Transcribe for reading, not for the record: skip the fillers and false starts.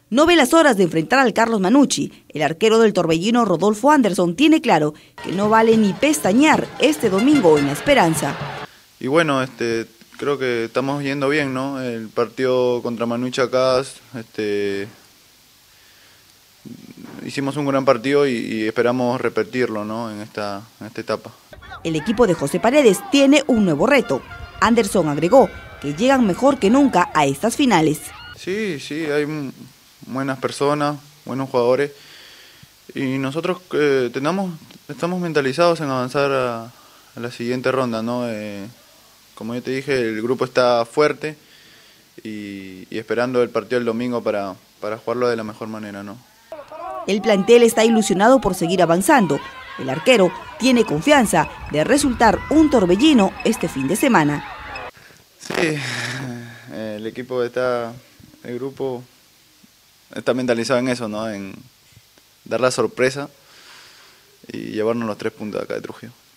No ve las horas de enfrentar al Carlos Manucci. El arquero del torbellino Rodolfo Anderson tiene claro que no vale ni pestañear este domingo en La Esperanza. Y bueno, creo que estamos yendo bien, ¿no? El partido contra Manucci acá, hicimos un gran partido y esperamos repetirlo, ¿no? en esta etapa. El equipo de José Paredes tiene un nuevo reto. Anderson agregó que llegan mejor que nunca a estas finales. Sí, hay buenas personas, buenos jugadores y nosotros estamos mentalizados en avanzar a la siguiente ronda, ¿no? Como yo te dije, el grupo está fuerte y esperando el partido del domingo para jugarlo de la mejor manera, ¿no? El plantel está ilusionado por seguir avanzando. El arquero tiene confianza de resultar un torbellino este fin de semana. Sí, el grupo está mentalizado en eso, ¿no? En dar la sorpresa y llevarnos los 3 puntos de acá de Trujillo.